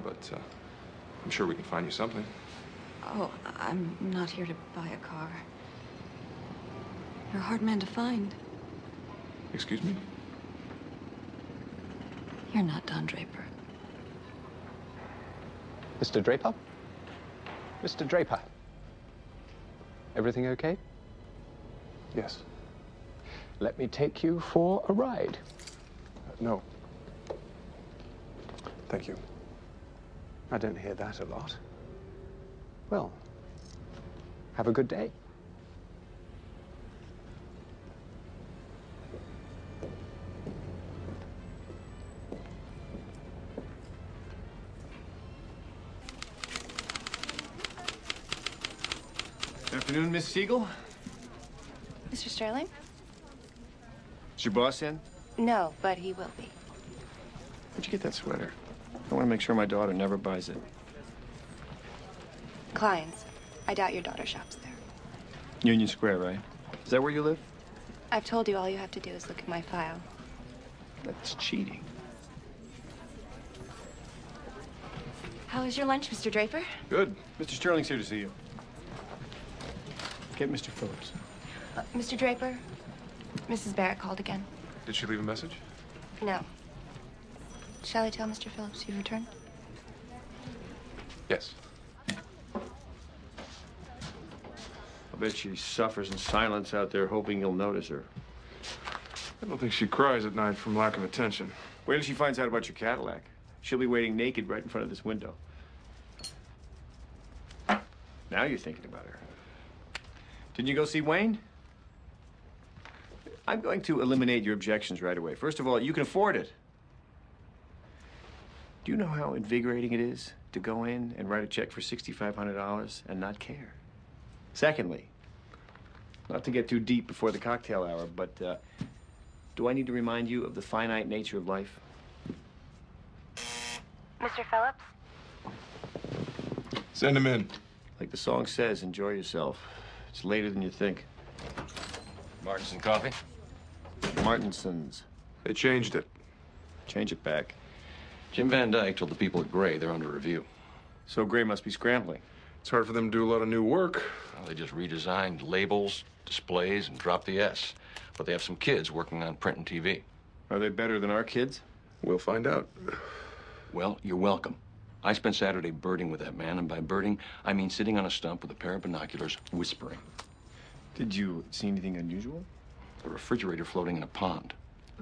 but I'm sure we can find you something. Oh, I'm not here to buy a car. You're a hard man to find. Excuse me? You're not Don Draper. Mr. Draper? Mr. Draper. Everything okay? Yes. Let me take you for a ride. No. Thank you. I don't hear that a lot. Well, have a good day. Afternoon, Miss Siegel. Mr. Sterling? Is your boss in? No, but he will be. Where'd you get that sweater? I want to make sure my daughter never buys it. Klein's. I doubt your daughter shops there. Union Square, right? Is that where you live? I've told you all you have to do is look at my file. That's cheating. How was your lunch, Mr. Draper? Good. Mr. Sterling's here to see you. Get Mr. Phillips. Mr. Draper, Mrs. Barrett called again. Did she leave a message? No. Shall I tell Mr. Phillips you've returned? Yes. I bet she suffers in silence out there, hoping you'll notice her. I don't think she cries at night from lack of attention. Wait till she finds out about your Cadillac. She'll be waiting naked right in front of this window. Now you're thinking about her. Didn't you go see Wayne? I'm going to eliminate your objections right away. First of all, you can afford it. Do you know how invigorating it is to go in and write a check for $6,500 and not care? Secondly, not to get too deep before the cocktail hour, but do I need to remind you of the finite nature of life? Mr. Phillips? Send him in. Like the song says, enjoy yourself. It's later than you think. Martinson coffee? Martinsons. They changed it. Change it back. Jim Van Dyke told the people at Gray they're under review. So Gray must be scrambling. It's hard for them to do a lot of new work. Well, they just redesigned labels, displays, and dropped the S. But they have some kids working on print and TV. Are they better than our kids? We'll find out. Well, you're welcome. I spent Saturday birding with that man, and by birding, I mean sitting on a stump with a pair of binoculars, whispering. Did you see anything unusual? A refrigerator floating in a pond.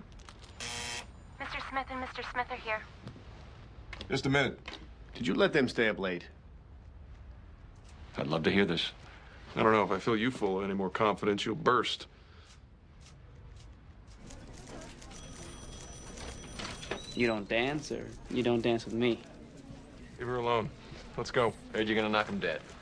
Mr. Smith and Mr. Smith are here. Just a minute. Did you let them stay up late? I'd love to hear this. I don't know if I fill you full of any more confidence, you'll burst. You don't dance, or you don't dance with me? Leave her alone. Let's go. Heard you're gonna knock him dead.